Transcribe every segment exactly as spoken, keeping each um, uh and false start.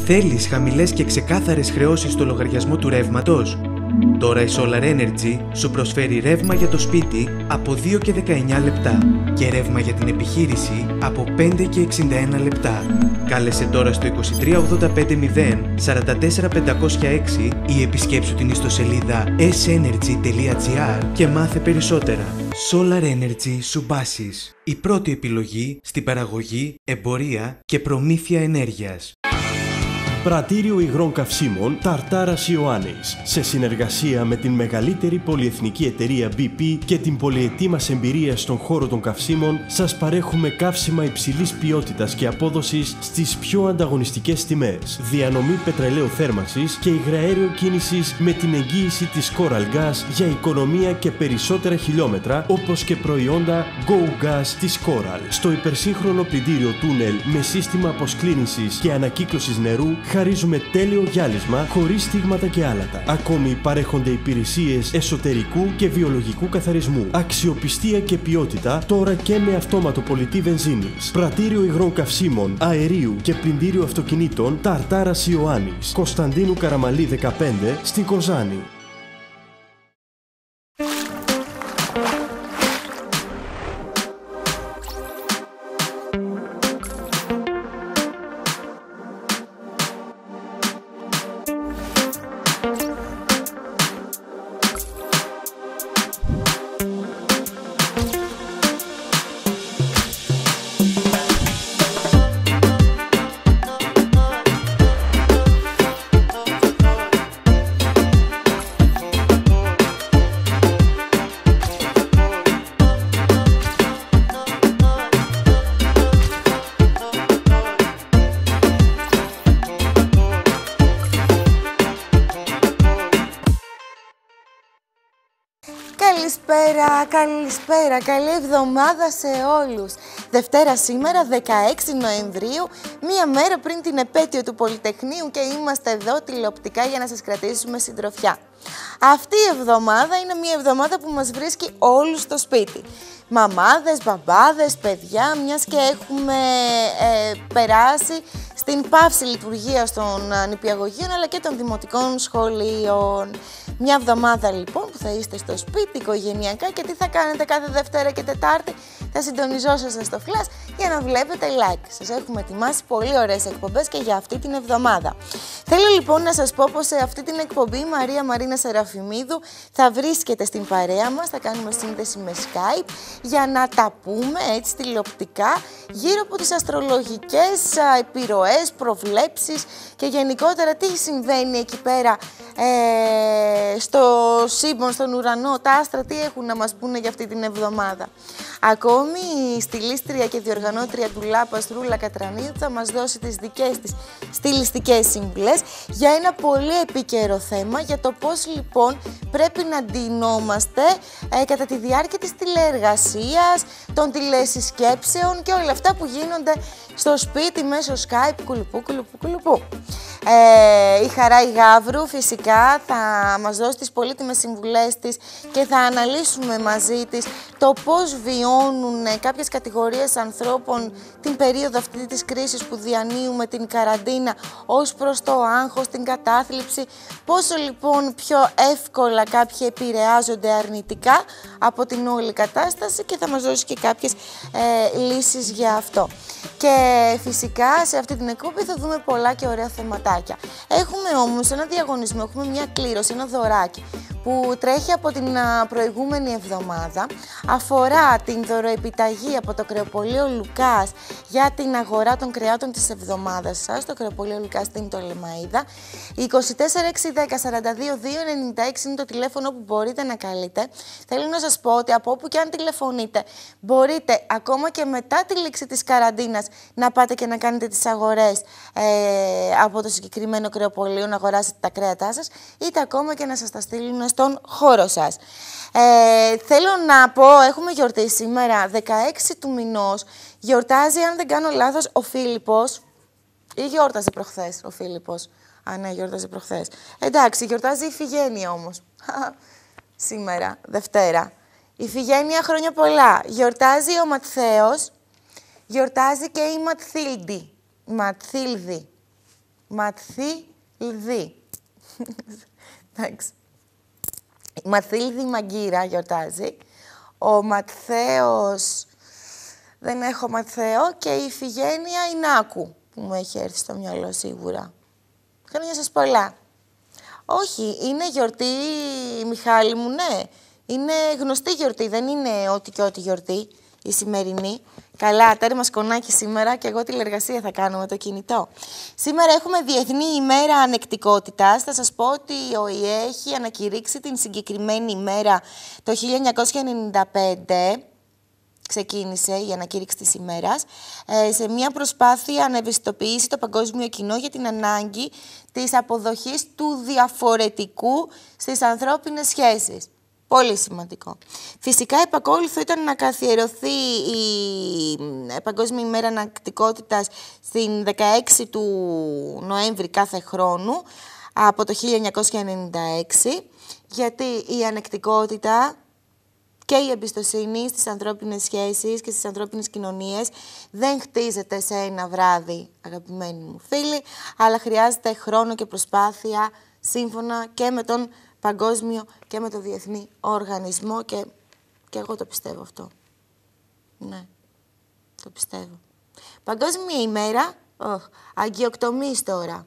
Θέλεις χαμηλές και ξεκάθαρες χρεώσεις στο λογαριασμό του ρεύματος? Τώρα η Solar Energy σου προσφέρει ρεύμα για το σπίτι από δύο και δεκαεννιά λεπτά και ρεύμα για την επιχείρηση από πέντε και εξήντα ένα λεπτά. Κάλεσε τώρα στο είκοσι τρία ογδόντα πέντε μηδέν σαράντα τέσσερα πεντακόσια έξι ή επισκέψου την ιστοσελίδα ες energy τελεία τζι άρ και μάθε περισσότερα. Solar Energy Subasys, η πρώτη επιλογή στην παραγωγή, εμπορία και προμήθεια ενέργειας. Πρατήριο υγρών καυσίμων Ταρτάρας Ιωάννης, σε συνεργασία με την μεγαλύτερη πολυεθνική εταιρεία μπι πι και την πολυετή μας εμπειρία στον χώρο των καυσίμων, σας παρέχουμε καύσιμα υψηλής ποιότητας και απόδοσης στις πιο ανταγωνιστικές τιμές. Διανομή πετρελαίου θέρμανσης και υγραέριο κίνησης με την εγγύηση της Coral Gas για οικονομία και περισσότερα χιλιόμετρα, όπως και προϊόντα Go Gas της Coral. Στο υπερσύγχρονο πλυντήριο τούνελ με σύστημα αποσκλήνησης και ανακύκλωσης νερού, χαρίζουμε τέλειο γυάλισμα χωρίς στίγματα και άλατα. Ακόμη παρέχονται υπηρεσίες εσωτερικού και βιολογικού καθαρισμού. Αξιοπιστία και ποιότητα τώρα και με αυτόματο πολιτή βενζίνης. Πρατήριο υγρών καυσίμων, αερίου και πλυντήριο αυτοκινήτων Ταρτάρας Ιωάννης, Κωνσταντίνου Καραμαλή δεκαπέντε στην Κοζάνη. Καλησπέρα, καλησπέρα, καλή εβδομάδα σε όλους. Δευτέρα σήμερα, δεκαέξι Νοεμβρίου, μία μέρα πριν την επέτειο του Πολυτεχνείου και είμαστε εδώ τηλεοπτικά για να σας κρατήσουμε συντροφιά. Αυτή η εβδομάδα είναι μία εβδομάδα που μας βρίσκει όλους στο σπίτι. Μαμάδες, μπαμπάδες, παιδιά, μιας και έχουμε ε, περάσει στην πάυση λειτουργίας των νηπιαγωγείων αλλά και των δημοτικών σχολείων. Μια εβδομάδα λοιπόν που θα είστε στο σπίτι οικογενειακά και τι θα κάνετε κάθε Δευτέρα και Τετάρτη? Θα συντονιζόσαστε στο Flash για να βλέπετε like. Σας έχουμε ετοιμάσει πολύ ωραίες εκπομπές και για αυτή την εβδομάδα. Θέλω λοιπόν να σας πω πως σε αυτή την εκπομπή η Μαρία Μαρίνα Σεραφιμίδου θα βρίσκεται στην παρέα μας, θα κάνουμε σύνδεση με Skype για να τα πούμε έτσι τηλεοπτικά γύρω από τις αστρολογικές επιρροές, προβλέψεις και γενικότερα τι συμβαίνει εκεί πέρα ε, στο σύμπαν, στον ουρανό, τα άστρα τι έχουν να μας πούνε για αυτή την εβδομάδα. Ακόμη η στιλίστρια και διοργανώτρια του Λάπας Ρούλα Κατρανίδου θα μας δώσει τις δικές της στιλιστικές συμβουλές για ένα πολύ επίκαιρο θέμα, για το πώς λοιπόν πρέπει να ντυνόμαστε ε, κατά τη διάρκεια της τηλεεργασίας, των τηλεσυσκέψεων και όλα αυτά που γίνονται στο σπίτι μέσω Skype, κουλουπού, κουλουπού, κουλουπού. Ε, η Χαρά η Γαύρου φυσικά θα μας δώσει τις πολύτιμες συμβουλές της και θα αναλύσουμε μαζί της το πώς βιώνουν κάποιες κατηγορίες ανθρώπων την περίοδο αυτή της κρίσης που διανύουμε, την καραντίνα, ως προς το άγχος, την κατάθλιψη, πόσο λοιπόν πιο εύκολα κάποιοι επηρεάζονται αρνητικά από την όλη κατάσταση και θα μας δώσει και κάποιες ε, λύσεις για αυτό. Και φυσικά σε αυτή την εκπομπή θα δούμε πολλά και ωραία θεματάκια. Έχουμε όμως ένα διαγωνισμό, έχουμε μια κλήρωση, ένα δωράκι που τρέχει από την προηγούμενη εβδομάδα. Αφορά την δωροεπιταγή από το κρεοπωλείο Λουκάς για την αγορά των κρεάτων της εβδομάδας σας. Το κρεοπωλείο Λουκάς στην Πτολεμαΐδα. είκοσι τέσσερα εξακόσια δέκα σαράντα δύο διακόσια ενενήντα έξι είναι το τηλέφωνο που μπορείτε να καλείτε. Θέλω να σας πω ότι από όπου και αν τηλεφωνείτε, μπορείτε ακόμα και μετά τη λήξη της καραντίνας να πάτε και να κάνετε τις αγορές ε, από το συγκεκριμένο κρεοπωλείο, να αγοράσετε τα κρέατά σας, είτε ακόμα και να σας τα στείλουν στον χώρο σας. Ε, θέλω να πω, έχουμε γιορτή σήμερα, δεκαέξι του μηνός. Γιορτάζει, αν δεν κάνω λάθος, ο Φίλιππος. Ή γιόρταζε προχθές ο Φίλιππος. Α, ναι, γιόρταζε προχθές. Εντάξει, γιορτάζει η Ιφηγένεια όμως. Σήμερα, Δευτέρα. Η Ιφηγένεια, χρόνια πολλά. Γιορτάζει ο Ματθαίος. Γιορτάζει και η Ματθίλντι. Ματθίλδη. Ματθίλδη. Εντάξει. Η Ματθίλδη Μαγκύρα γιορτάζει. Ο Ματθαίος... Δεν έχω Ματθαίο. Και η Ιφηγένεια Ινάκου, που μου έχει έρθει στο μυαλό σίγουρα. Χρόνια σας πολλά. Όχι, είναι γιορτή, Μιχάλη μου, ναι. Είναι γνωστή γιορτή, δεν είναι ό,τι και ό,τι γιορτή η σημερινή. Καλά, τέρμα σκονάκι σήμερα και εγώ τηλεργασία θα κάνω με το κινητό. Σήμερα έχουμε Διεθνή ημέρα Ανεκτικότητας. Θα σας πω ότι ο ι ε έχει ανακηρύξει την συγκεκριμένη ημέρα το χίλια εννιακόσια ενενήντα πέντε. Ξεκίνησε η ανακήρυξη της ημέρας, ε, σε μια προσπάθεια να ευαισθητοποιήσει το παγκόσμιο κοινό για την ανάγκη της αποδοχής του διαφορετικού στις ανθρώπινες σχέσεις. Πολύ σημαντικό. Φυσικά, επακόλουθο ήταν να καθιερωθεί η Παγκόσμια ημέρα Ανεκτικότητας στην δεκαέξι του Νοέμβρη κάθε χρόνο, από το χίλια εννιακόσια ενενήντα έξι, γιατί η ανεκτικότητα και η εμπιστοσύνη στις ανθρώπινες σχέσεις και στις ανθρώπινες κοινωνίες δεν χτίζεται σε ένα βράδυ, αγαπημένοι μου φίλοι, αλλά χρειάζεται χρόνο και προσπάθεια σύμφωνα και με τον παγκόσμιο και με το διεθνή οργανισμό και, και εγώ το πιστεύω αυτό. Ναι, το πιστεύω. Παγκόσμια ημέρα, oh, αγκιοκτομής τώρα.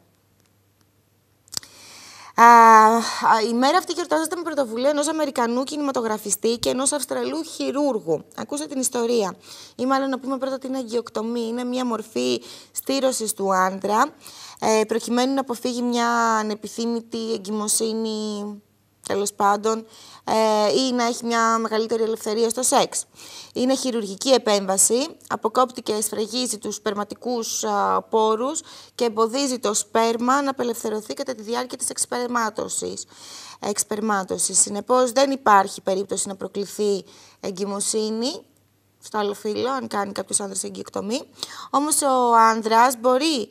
Α, η μέρα αυτή γιορτάζεται με πρωτοβουλία ενός Αμερικανού κινηματογραφιστή και ενός Αυστραλού χειρούργου. Ακούστε την ιστορία. Ή μάλλον να πούμε πρώτα την αγκιοκτομή. Είναι μια μορφή στήρωσης του άντρα, ε, προκειμένου να αποφύγει μια ανεπιθύμητη εγκυμοσύνη, τέλος πάντων, ε, ή να έχει μια μεγαλύτερη ελευθερία στο σεξ. Είναι χειρουργική επέμβαση, αποκόπτει και σφραγίζει τους σπερματικούς α, πόρους και εμποδίζει το σπέρμα να απελευθερωθεί κατά τη διάρκεια της εξπερμάτωσης. εξπερμάτωσης. Συνεπώς, δεν υπάρχει περίπτωση να προκληθεί εγκυμοσύνη στο άλλο φύλο, αν κάνει κάποιος άνδρας εγκυοκτομή. Όμως ο άνδρας μπορεί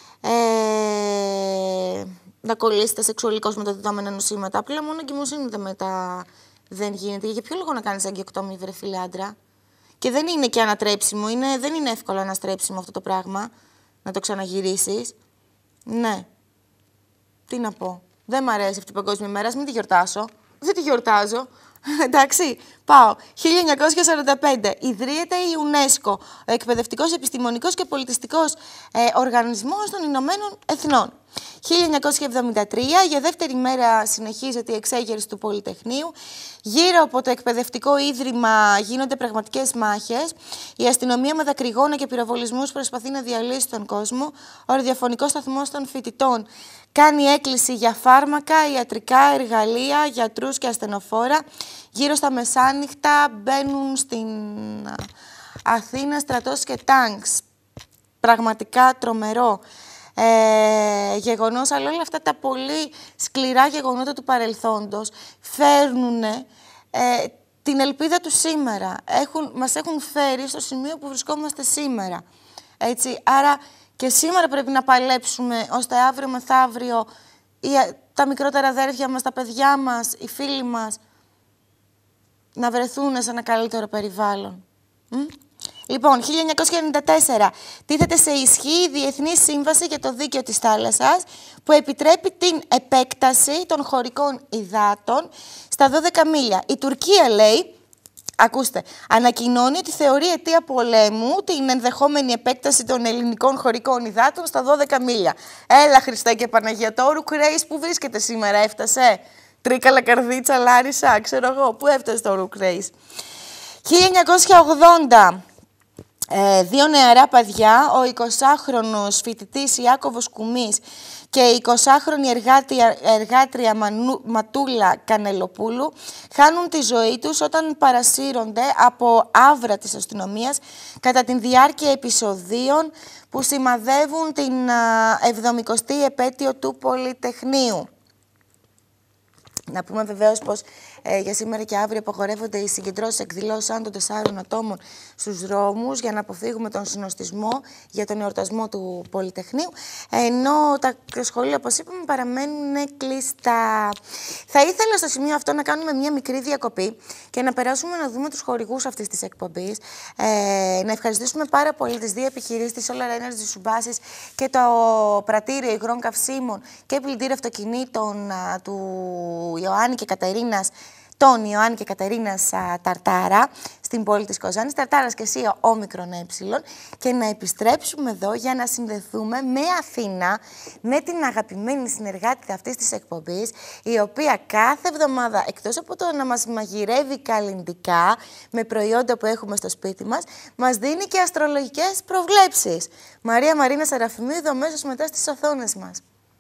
ε, να κολλήσει τα σεξουαλικώς μεταδιδόμενα νοσήματα. Απλά μόνο εγκυμοσύνη δεν, μετα... δεν γίνεται. Για ποιο λόγο να κάνεις εγκυοκτομή, βρε φίλε άντρα? Και δεν είναι και ανατρέψιμο. Είναι... Δεν είναι εύκολο αναστρέψιμο αυτό το πράγμα. Να το ξαναγυρίσεις. Ναι. Τι να πω. Δεν μ' αρέσει αυτή η παγκόσμια ημέρα. Μην τη γιορτάσω. Δεν τη γιορτάζω. Εντάξει, πάω. χίλια εννιακόσια σαράντα πέντε. Ιδρύεται η UNESCO, ο Εκπαιδευτικός, Επιστημονικός και Πολιτιστικός ε, Οργανισμός των Ηνωμένων Εθνών. χίλια εννιακόσια εβδομήντα τρία, για δεύτερη μέρα συνεχίζεται η εξέγερση του Πολυτεχνείου. Γύρω από το εκπαιδευτικό ίδρυμα γίνονται πραγματικές μάχες. Η αστυνομία με δακρυγόνα και πυροβολισμούς προσπαθεί να διαλύσει τον κόσμο. Ο ραδιοφωνικός σταθμός των φοιτητών κάνει έκκληση για φάρμακα, ιατρικά εργαλεία, γιατρούς και ασθενοφόρα. Γύρω στα μεσάνυχτα μπαίνουν στην Αθήνα στρατός και τάγκς. Πραγματικά τρομερό ε, γεγονός, αλλά όλα αυτά τα πολύ σκληρά γεγονότα του παρελθόντος φέρνουν ε, την ελπίδα του σήμερα. Έχουν, μας έχουν φέρει στο σημείο που βρισκόμαστε σήμερα. Έτσι, άρα και σήμερα πρέπει να παλέψουμε ώστε αύριο μεθαύριο ή, τα μικρότερα αδέρφια μας, τα παιδιά μας, οι φίλοι μας να βρεθούν σε ένα καλύτερο περιβάλλον. Μ? Λοιπόν, χίλια εννιακόσια ενενήντα τέσσερα τίθεται σε ισχύ η Διεθνή Σύμβαση για το Δίκαιο της Θάλασσας, που επιτρέπει την επέκταση των χωρικών υδάτων στα δώδεκα μίλια. Η Τουρκία, λέει, ακούστε, ανακοινώνει ότι θεωρεί αιτία πολέμου την ενδεχόμενη επέκταση των ελληνικών χωρικών υδάτων στα δώδεκα μίλια. Έλα, Χριστέ και Παναγία, το Όρουκ Ρέις που βρίσκεται σήμερα έφτασε? Τρίκαλα, Καρδίτσα, Λάρισα, ξέρω εγώ, πού έφτασε το Όρουκ Ρέις? χίλια εννιακόσια ογδόντα. Ε, δύο νεαρά παιδιά, ο εικοσάχρονος φοιτητής Ιάκωβος Κουμής και η εικοσάχρονη εργάτρια, εργάτρια Μανου, Ματούλα Κανελοπούλου χάνουν τη ζωή τους όταν παρασύρονται από άβρα της αστυνομίας κατά τη διάρκεια επεισοδίων που σημαδεύουν την εβδομηκοστή επέτειο του Πολυτεχνείου. Να πούμε βεβαίως πως Ε, για σήμερα και αύριο απαγορεύονται οι συγκεντρώσεις εκδηλώσεις άνω των τεσσάρων ατόμων στους δρόμους για να αποφύγουμε τον συνοστισμό για τον εορτασμό του Πολυτεχνείου. Ενώ τα σχολεία, όπως είπαμε, παραμένουν κλειστά. Θα ήθελα στο σημείο αυτό να κάνουμε μια μικρή διακοπή και να περάσουμε να δούμε τους χορηγούς αυτής της εκπομπής. Ε, να ευχαριστήσουμε πάρα πολύ τις δύο επιχειρήσεις, τη Solar Energy Subasys και το Πρατήριο Υγρών Καυσίμων και πλυντήριο αυτοκινήτων α, του Ιωάννη και Κατερίνας, τον Ιωάννη και Κατερίνας α, Ταρτάρα, στην πόλη της Κοζάνης, Ταρτάρας και εσύ όμικρον ε, και να επιστρέψουμε εδώ για να συνδεθούμε με Αθήνα, με την αγαπημένη συνεργάτη αυτής της εκπομπής, η οποία κάθε εβδομάδα, εκτός από το να μας μαγειρεύει καλλυντικά με προϊόντα που έχουμε στο σπίτι μας, μας δίνει και αστρολογικές προβλέψεις. Μαρία Μαρίνα Σεραφιμίδου, αμέσως μετά στις οθόνες μας.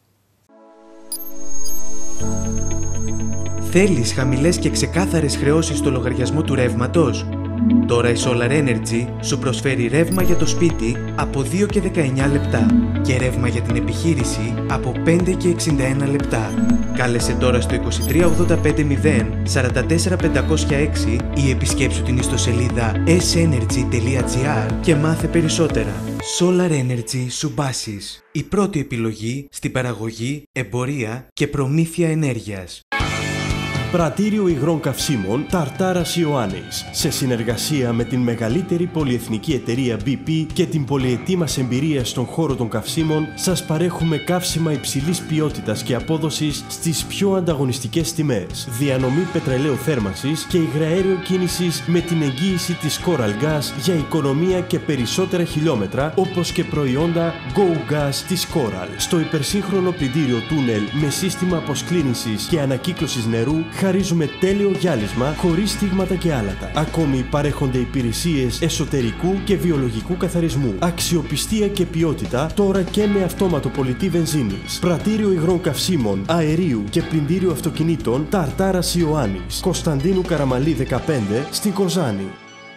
Θέλεις χαμηλές και ξεκάθαρες χρεώσεις στο λογαριασμό του ρεύματος? Τώρα η Solar Energy σου προσφέρει ρεύμα για το σπίτι από δύο και δεκαεννιά λεπτά και ρεύμα για την επιχείρηση από πέντε και εξήντα ένα λεπτά. Κάλεσε τώρα στο είκοσι τρία ογδόντα πέντε μηδέν σαράντα τέσσερα πεντακόσια έξι ή επισκέψου την ιστοσελίδα ες ένερτζι τελεία τζι άρ και μάθε περισσότερα. Solar Energy Subasys, η πρώτη επιλογή στην παραγωγή, εμπορία και προμήθεια ενέργειας. Πρατήριο Υγρών Καυσίμων Ταρτάρας Ιωάννης, σε συνεργασία με την μεγαλύτερη πολυεθνική εταιρεία μπι πι και την πολυετή μας εμπειρία στον χώρο των καυσίμων, σας παρέχουμε καύσιμα υψηλής ποιότητας και απόδοσης στις πιο ανταγωνιστικές τιμές. Διανομή πετρελαίου θέρμανσης και υγραέριο κίνησης με την εγγύηση της Coral Gas για οικονομία και περισσότερα χιλιόμετρα, όπως και προϊόντα Go Gas της Coral. Στο υπερσύγχρονο πλυντήριο τούνελ με σύστημα αποσκλήνησης και ανακύκλωσης νερού, χαρίζουμε τέλειο γυάλισμα χωρίς στίγματα και άλατα. Ακόμη παρέχονται υπηρεσίες εσωτερικού και βιολογικού καθαρισμού. Αξιοπιστία και ποιότητα τώρα και με αυτόματο πολιτή βενζίνης. Πρατήριο Υγρών Καυσίμων, Αερίου και Πλυντήριο Αυτοκινήτων Ταρτάρας Ιωάννης, Κωνσταντίνου Καραμαλή δεκαπέντε, στην Κοζάνη.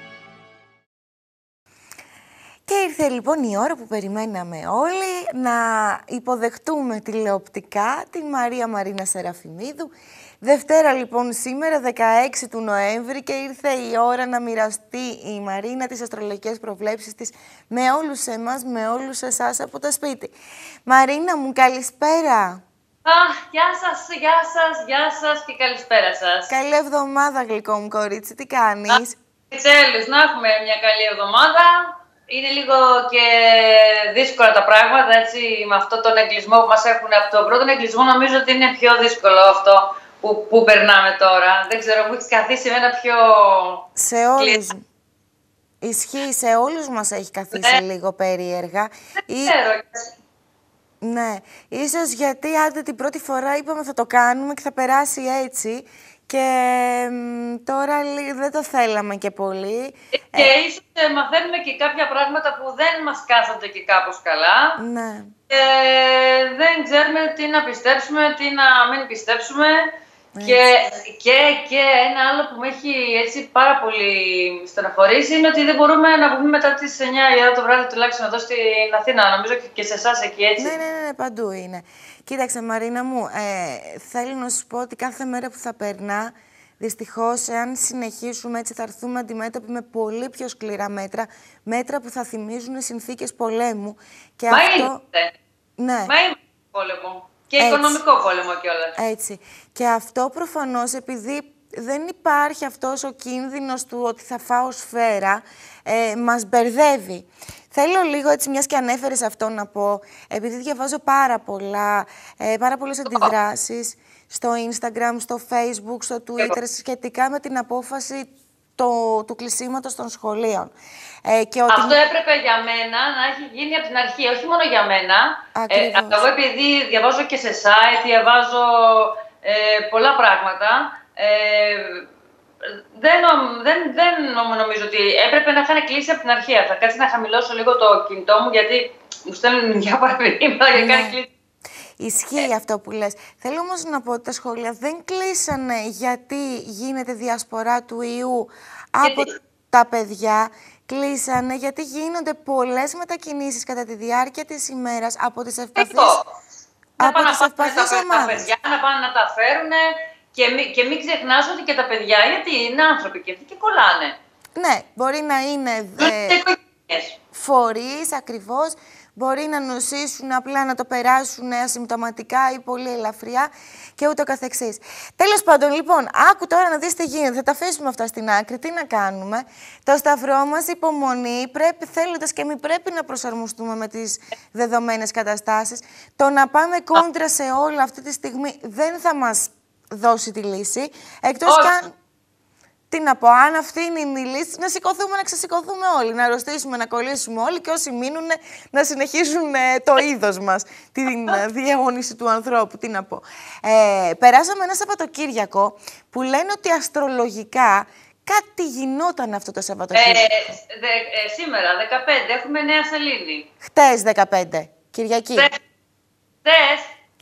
Και ήρθε λοιπόν η ώρα που περιμέναμε όλοι να υποδεχτούμε τηλεοπτικά τη Μαρία Μαρίνα Σεραφιμίδου. Δευτέρα λοιπόν σήμερα, δεκαέξι του Νοέμβρη, και ήρθε η ώρα να μοιραστεί η Μαρίνα τις αστρολογικές προβλέψεις της με όλους εμάς, με όλους εσάς από το σπίτι. Μαρίνα μου, καλησπέρα. Αχ, γεια σας, γεια σας, γεια σας και καλησπέρα σας. Καλή εβδομάδα, γλυκό μου κορίτσι, τι κάνεις? Τσέλους, να έχουμε μια καλή εβδομάδα. Είναι λίγο και δύσκολα τα πράγματα, έτσι, με αυτόν τον εγκλισμό που μας έχουν από τον πρώτο εγκλισμό. Νομίζω ότι είναι πιο δύσκολο αυτό που, που περνάμε τώρα. Δεν ξέρω, μου έχει καθίσει με ένα πιο... Σε όλους. Ισχύει, σε όλους μας έχει καθίσει ναι. λίγο περίεργα. Δεν ξέρω. Ή... Ναι, ίσως γιατί άντε την πρώτη φορά είπαμε θα το κάνουμε και θα περάσει έτσι. Και μ, τώρα δεν το θέλαμε και πολύ. Και ε... ίσως ε, μαθαίνουμε και κάποια πράγματα που δεν μας κάθονται και κάπως καλά. Ναι. Και δεν ξέρουμε τι να πιστέψουμε, τι να μην πιστέψουμε. Και, και, και ένα άλλο που με έχει έτσι πάρα πολύ στεναχωρήσει είναι ότι δεν μπορούμε να βγούμε μετά τις εννιά η ώρα το βράδυ, τουλάχιστον εδώ στην Αθήνα. Νομίζω και σε εσάς εκεί, έτσι. Ναι, ναι, ναι, παντού είναι. Κοίταξε Μαρίνα μου, ε, θέλω να σου πω ότι κάθε μέρα που θα περνά, δυστυχώς, εάν συνεχίσουμε έτσι, θα έρθουμε αντιμέτωποι με πολύ πιο σκληρά μέτρα, μέτρα που θα θυμίζουν συνθήκες πολέμου. Και Μα αυτό... είναι. Ναι. Μα είναι πόλεμο. Και έτσι. Οικονομικό πόλεμο κιόλας. Έτσι. Και αυτό προφανώς, επειδή δεν υπάρχει αυτός ο κίνδυνος του ότι θα φάω σφαίρα, ε, μας μπερδεύει. Θέλω λίγο, έτσι, μιας και ανέφερες αυτό, να πω, επειδή διαβάζω πάρα πολλά, ε, πάρα πολλές αντιδράσεις στο Instagram, στο Facebook, στο Twitter, σχετικά με την απόφαση το, του κλεισίματος των σχολείων. Ε, και ότι... Αυτό έπρεπε για μένα να έχει γίνει από την αρχή, όχι μόνο για μένα. Ακριβώς. Ε, εγώ επειδή διαβάζω και σε site, διαβάζω ε, πολλά πράγματα, ε, δεν, δεν, δεν νομίζω ότι έπρεπε να είχαν κλείσει από την αρχή. Θα κάτσει να χαμηλώσω λίγο το κινητό μου, γιατί μου στέλνουν μια παραπλήματα και κάνει κλείσει. Ισχύει ε. αυτό που λες. Θέλω όμως να πω ότι τα σχολεία δεν κλείσανε γιατί γίνεται διασπορά του ιού από γιατί... τα παιδιά. Κλείσανε γιατί γίνονται πολλές μετακινήσεις κατά τη διάρκεια της ημέρας από τις ευπαθείς, από τις ευπαθείς ομάδες. Τα παιδιά να πάνε να τα φέρουν Και, μη, και μην ξεχνάς ότι και τα παιδιά, γιατί είναι άνθρωποι και αυτοί και κολλάνε. Ναι, μπορεί να είναι ε, φορείς ακριβώς, μπορεί να νοσήσουν, απλά να το περάσουν ασυμπτωματικά ή πολύ ελαφριά και ούτω καθεξής. Τέλος πάντων, λοιπόν, άκου τώρα να δεις τι γίνεται. Θα τα αφήσουμε αυτά στην άκρη. Τι να κάνουμε. Το σταυρό μας, υπομονή, πρέπει, θέλοντας και μη πρέπει να προσαρμοστούμε με τις δεδομένες καταστάσεις. Το να πάμε κόντρα σε όλα αυτή τη στιγμή δεν θα μας δώσει τη λύση. Εκτός κι αν... Τι να πω, αν αυτή είναι η λύση, να σηκωθούμε, να ξεσηκωθούμε όλοι, να αρρωστήσουμε, να κολλήσουμε όλοι και όσοι μείνουν να συνεχίσουν ε, το είδος μας, την ε, διαιώνιση του ανθρώπου, τι να πω. Ε, περάσαμε ένα Σαββατοκύριακο που λένε ότι αστρολογικά κάτι γινόταν αυτό το Σαββατοκύριακο. Ε, δε, ε, σήμερα, δεκαπέντε, έχουμε Νέα Σελήνη. Χτες, δεκαπέντε, Κυριακή. Χτες.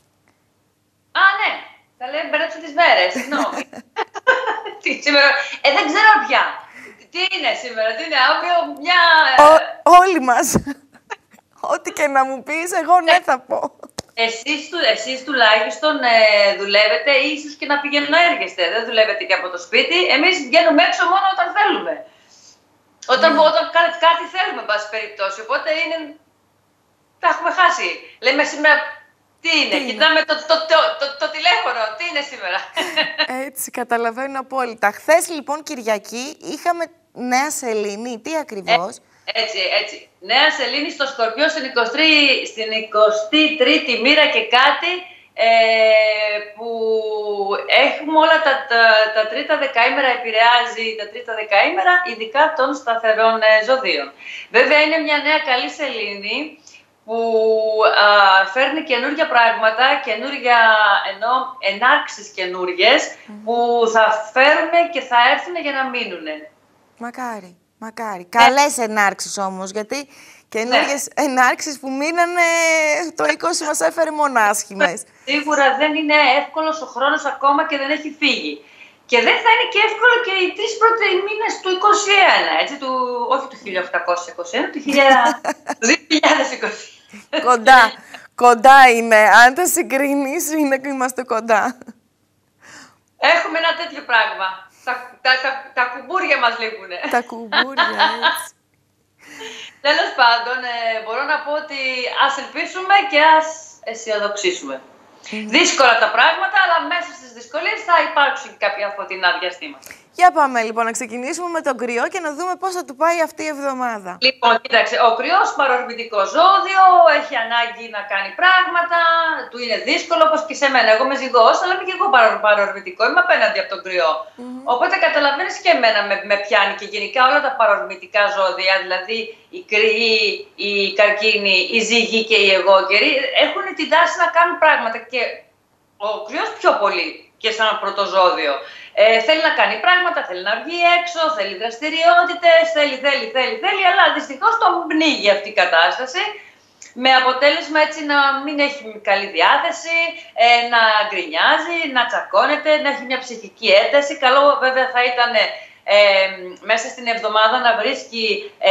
Α, ναι. Θα λέει, μπερδέψω τις μέρες, συγγνώμη. Σήμερα, ε, δεν ξέρω πια. Τι είναι σήμερα, τι είναι αύριο, μια... Ο, όλοι μας. Ό,τι και να μου πεις, εγώ ναι θα πω. Εσείς, εσείς τουλάχιστον ε, δουλεύετε ή ίσως και να πηγαίνουν να έρχεστε. Δεν δουλεύετε και από το σπίτι. Εμείς βγαίνουμε έξω μόνο όταν θέλουμε. Όταν, mm. όταν κάτι, κάτι θέλουμε, εν πάση περιπτώσει. Οπότε είναι... τα έχουμε χάσει. Λέμε σήμερα... Τι είναι, τι κοιτάμε είναι. Το, το, το, το, το τηλέφωνο, τι είναι σήμερα. Έτσι, καταλαβαίνω απόλυτα. Χθες λοιπόν Κυριακή είχαμε Νέα Σελήνη, τι ακριβώς. Ε, έτσι, έτσι. Νέα Σελήνη στο Σκορπιό στην, στην εικοστή τρίτη μοίρα και κάτι, ε, που έχουμε όλα τα, τα, τα τρίτα δεκαήμερα, επηρεάζει τα τρίτα δεκαήμερα, ειδικά των σταθερών ε, ζωδίων. Βέβαια είναι μια νέα καλή σελήνη, που α, φέρνει καινούργια πράγματα, καινούργια, ενώ ενάρξεις καινούργιες, mm. που θα φέρουν και θα έρθουν για να μείνουν. Μακάρι, μακάρι. Ε. Καλές ενάρξεις όμως, γιατί καινούργιες ναι. ενάρξεις που μείνανε, το είκοσι μας έφερε μόνο άσχημες. Σίγουρα δεν είναι εύκολος ο χρόνος ακόμα και δεν έχει φύγει. Και δεν θα είναι και εύκολο και οι τρεις πρώτοι μήνες του είκοσι ένα, έτσι, του, όχι του χίλια οκτακόσια είκοσι ένα, του δύο χιλιάδες είκοσι. Κοντά, κοντά είναι. Αν τα συγκρίνεις, είναι και είμαστε κοντά. Έχουμε ένα τέτοιο πράγμα. Τα, τα, τα, τα κουμπούρια μας λείπουνε. Τα κουμπούρια, έτσι. Τέλος πάντων, ε, μπορώ να πω ότι ας ελπίσουμε και ας αισιοδοξήσουμε. Mm. Δύσκολα τα πράγματα, αλλά μέσα στις δυσκολίες θα υπάρξουν κάποια φωτεινά διαστήματα. Για πάμε λοιπόν να ξεκινήσουμε με τον Κρυό και να δούμε πώς θα του πάει αυτή η εβδομάδα. Λοιπόν, κοίταξε, ο Κρυός παρορμητικό ζώδιο, έχει ανάγκη να κάνει πράγματα, του είναι δύσκολο όπως και σε μένα. Εγώ είμαι ζυγός, αλλά είμαι και εγώ παρορμητικό, είμαι απέναντι από τον Κρυό. Mm-hmm. Οπότε καταλαβαίνεις και εμένα με, με πιάνει και γενικά όλα τα παρορμητικά ζώδια, δηλαδή οι Κρυοί, οι Καρκίνοι, οι Ζυγοί και οι Αιγόκεροι, έχουν την τάση να κάνουν πράγματα και ο Κρυός πιο πολύ και σαν πρωτοζώδιο. Ε, θέλει να κάνει πράγματα, θέλει να βγει έξω, θέλει δραστηριότητες, θέλει, θέλει, θέλει, θέλει, αλλά δυστυχώς τον πνίγει αυτή η κατάσταση, με αποτέλεσμα έτσι να μην έχει καλή διάθεση, ε, να γκρινιάζει, να τσακώνεται, να έχει μια ψυχική ένταση. Καλό βέβαια θα ήταν ε, μέσα στην εβδομάδα να βρίσκει ε,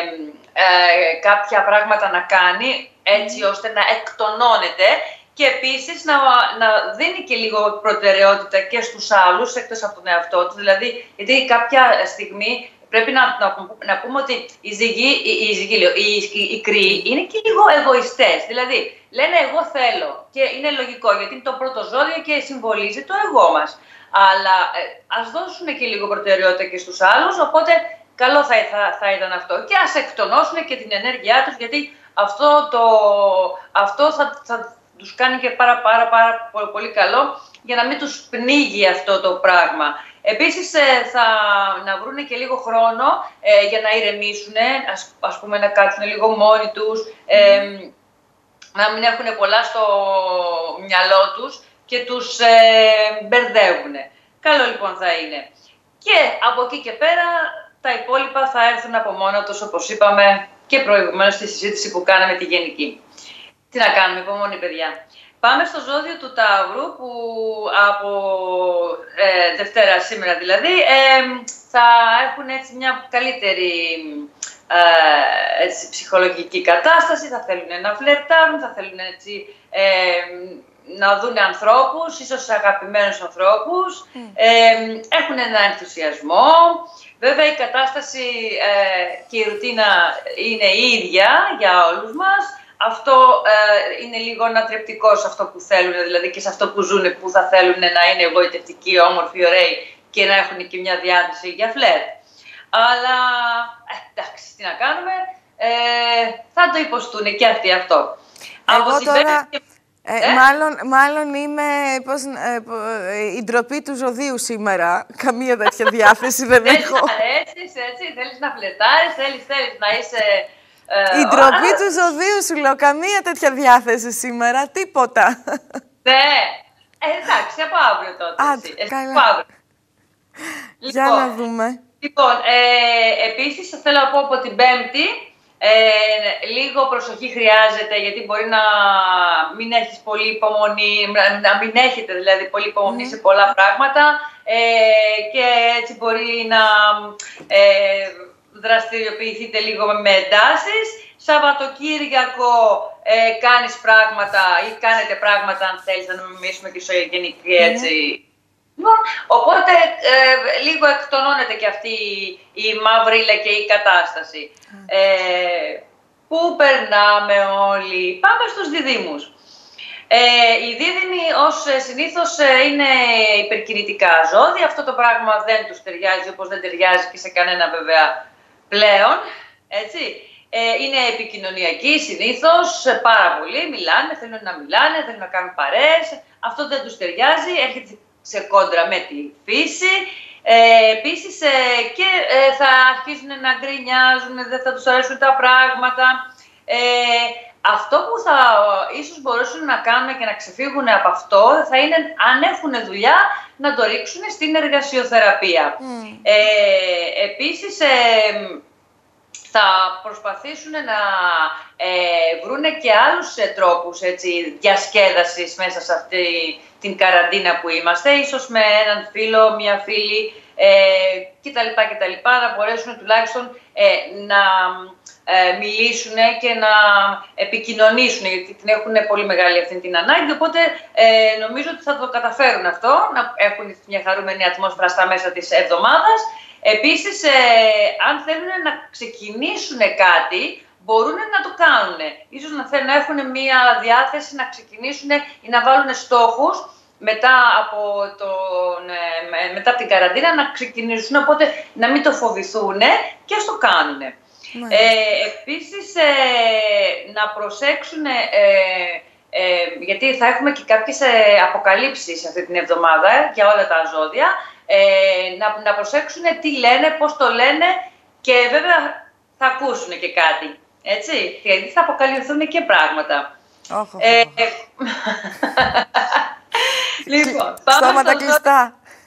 ε, κάποια πράγματα να κάνει, έτσι ώστε να εκτονώνεται. Και επίσης να, να δίνει και λίγο προτεραιότητα και στους άλλους εκτός από τον εαυτό του. Δηλαδή, γιατί κάποια στιγμή πρέπει να, να, να πούμε ότι οι ζυγοί, οι, οι, οι, οι, οι Κρυοί είναι και λίγο εγωιστές. Δηλαδή, λένε εγώ θέλω και είναι λογικό γιατί είναι το πρώτο ζώδιο και συμβολίζει το εγώ μας. Αλλά ε, ας δώσουν και λίγο προτεραιότητα και στους άλλους, οπότε καλό θα, θα, θα ήταν αυτό. Και ας εκτονώσουν και την ενέργειά τους, γιατί αυτό, το, αυτό θα, θα τους κάνει και πάρα πάρα πάρα πολύ καλό για να μην τους πνίγει αυτό το πράγμα. Επίσης θα να βρουν και λίγο χρόνο ε, για να ηρεμήσουν, ας, ας πούμε να κάτσουν λίγο μόνοι τους, ε, να μην έχουν πολλά στο μυαλό τους και τους ε, μπερδεύουν. Καλό λοιπόν θα είναι. Και από εκεί και πέρα τα υπόλοιπα θα έρθουν από μόνα τους, όπως είπαμε και προηγουμένως στη συζήτηση που κάναμε τη γενική. Τι να κάνουμε, υπομονή παιδιά. Πάμε στο ζώδιο του Ταύρου που από ε, Δευτέρα σήμερα δηλαδή ε, θα έχουν έτσι μια καλύτερη ε, έτσι, ψυχολογική κατάσταση, θα θέλουν να φλερτάρουν, θα θέλουν έτσι, ε, να δουν ανθρώπους, ίσως αγαπημένους ανθρώπους, mm. ε, έχουν ένα ενθουσιασμό. Βέβαια η κατάσταση ε, και η ρουτίνα είναι η ίδια για όλους μας. Αυτό ε, είναι λίγο ανατρεπτικό σε αυτό που θέλουν, δηλαδή και σε αυτό που ζουν, που θα θέλουν να είναι εγωιτευτικοί, όμορφοι, ωραίοι και να έχουν και μια διάθεση για φλερτ. Αλλά ε, εντάξει, τι να κάνουμε, ε, θα το υποστούν και αυτοί αυτό. Εγώ Από τώρα, την... ε, ε? μάλλον, μάλλον είμαι πώς, ε, ε, η ντροπή του ζωδίου σήμερα. Καμία τέτοια διάθεση δεν έχω. Δεν αρέσεις, έτσι, θέλεις να φλερτάρεις, θέλεις, θέλεις να είσαι... Η ντροπή του ζωδίου σου λέω, καμία τέτοια διάθεση σήμερα, τίποτα. Ναι, ε, εντάξει, από αύριο τότε. Άντε, εσύ. καλά. Από αύριο. Για Λοιπόν, να δούμε. Λοιπόν, ε, επίσης θέλω να πω από την Πέμπτη, ε, λίγο προσοχή χρειάζεται, γιατί μπορεί να μην έχεις πολύ υπομονή, να μην έχετε δηλαδή πολύ υπομονή mm. σε πολλά πράγματα ε, και έτσι μπορεί να... Ε, δραστηριοποιηθείτε λίγο με εντάσεις. Σαββατοκύριακο ε, κάνεις πράγματα ή κάνετε πράγματα, αν θέλεις, να νομιμήσουμε και ισογενική, έτσι. Mm. Οπότε ε, λίγο εκτονώνεται και αυτή η, η μαύριλα και η κατάσταση. Mm. Ε, πού περνάμε όλοι. Πάμε στους διδύμους. Ε, οι δίδυμοι ως συνήθως είναι υπερκινητικά ζώδια. Αυτό το πράγμα δεν τους ταιριάζει, όπως δεν ταιριάζει και σε κανένα βέβαια πλέον, έτσι. Ε, είναι επικοινωνιακοί συνήθως, πάρα πολύ, μιλάνε, θέλουν να μιλάνε, θέλουν να κάνουν παρέες. Αυτό δεν τους ταιριάζει, έρχεται σε κόντρα με τη φύση. Ε, επίσης ε, και ε, θα αρχίσουν να γκρινιάζουν, δεν θα τους αρέσουν τα πράγματα. Ε, αυτό που θα ίσως μπορούσαν να κάνουν και να ξεφύγουν από αυτό θα είναι, αν έχουν δουλειά, να το ρίξουν στην εργασιοθεραπεία. Mm. Ε, επίσης, ε, θα προσπαθήσουν να ε, βρούνε και άλλους ε, τρόπους έτσι, διασκέδασης μέσα σε αυτή την καραντίνα που είμαστε, ίσως με έναν φίλο, μια φίλη ε, κτλ, κτλ, να μπορέσουν τουλάχιστον ε, να ε, μιλήσουν και να επικοινωνήσουν, γιατί την έχουν πολύ μεγάλη αυτή την ανάγκη, οπότε ε, νομίζω ότι θα το καταφέρουν αυτό, να έχουν μια χαρούμενη ατμόσφαιρα στα μέσα της εβδομάδας. Επίσης, ε, αν θέλουν να ξεκινήσουν κάτι, μπορούν να το κάνουν. Ίσως να θέλουν να έχουν μια διάθεση να ξεκινήσουν ή να βάλουν στόχους μετά από, τον, ε, μετά από την καραντίνα, να ξεκινήσουν, οπότε να μην το φοβηθούν και ας το κάνουν. Ε, επίσης, ε, να προσέξουν, ε, ε, γιατί θα έχουμε και κάποιες ε, αποκαλύψεις αυτή την εβδομάδα ε, για όλα τα ζώδια, ε, να, να προσέξουν τι λένε, πώς το λένε και βέβαια θα ακούσουν και κάτι, έτσι, γιατί θα αποκαλυφθούν και πράγματα. Oh, oh, oh. Ε, λοιπόν, πάμε στόματα στο κλειστά.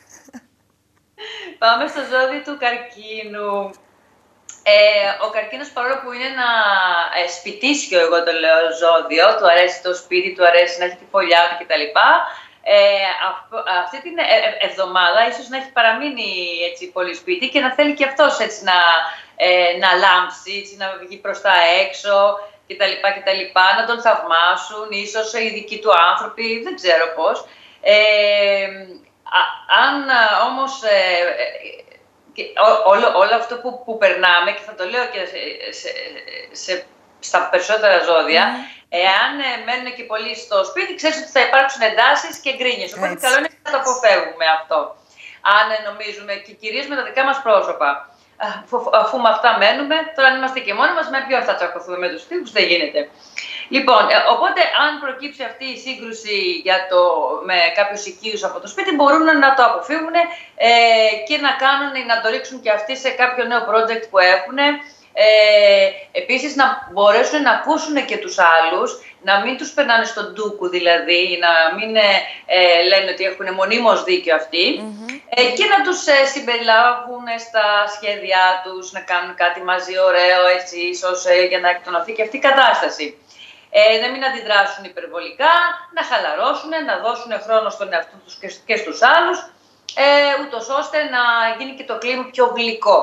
Πάμε στο ζώδιο του Καρκίνου. Ε, ο Καρκίνος, παρόλο που είναι ένα ε, σπιτίσιο, εγώ το λέω, ζώδιο, του αρέσει το σπίτι, του αρέσει να έχει τη φωλιά του κτλ. Ε, αυτή την ε, ε, εβδομάδα ίσως να έχει παραμείνει έτσι, πολύ σπίτι και να θέλει και αυτός έτσι, να, ε, να λάμψει, έτσι, να βγει προς τα έξω κτλ, κτλ, να τον θαυμάσουν, ίσως οι δικοί του άνθρωποι, δεν ξέρω πώς. Ε, α, αν όμως ε, και ό, όλο, όλο αυτό που, που περνάμε, και θα το λέω και σε, σε, σε, στα περισσότερα ζώδια, mm. εάν ε, μένουν και πολλοί στο σπίτι, ξέρεις ότι θα υπάρξουν εντάσεις και γκρίνιες. Οπότε καλό είναι να το αποφεύγουμε αυτό. Αν ε, νομίζουμε, και κυρίως με τα δικά μας πρόσωπα. Αφού, αφού με αυτά μένουμε, τώρα αν είμαστε και μόνοι μας, με ποιον θα τσακωθούμε, με τους τύπους, δεν γίνεται. Λοιπόν, ε, οπότε αν προκύψει αυτή η σύγκρουση για το, με κάποιους οικείους από το σπίτι, μπορούν να το αποφύγουν ε, και να κάνουν, να το ρίξουν και αυτοί σε κάποιο νέο project που έχουν. Ε, επίσης να μπορέσουν να ακούσουν και τους άλλους, να μην τους περνάνε στον ντούκου δηλαδή, να μην ε, λένε ότι έχουν μονίμως δίκιο αυτοί, mm-hmm. ε, και να τους ε, συμπεριλάβουν στα σχέδιά τους, να κάνουν κάτι μαζί ωραίο, έτσι, ίσως ε, για να εκτονωθεί και αυτή η κατάσταση. Ε, να μην αντιδράσουν υπερβολικά, να χαλαρώσουν, να δώσουν χρόνο στον εαυτό τους και, και στους άλλους, ε, ούτως ώστε να γίνει και το κλίμα πιο γλυκό.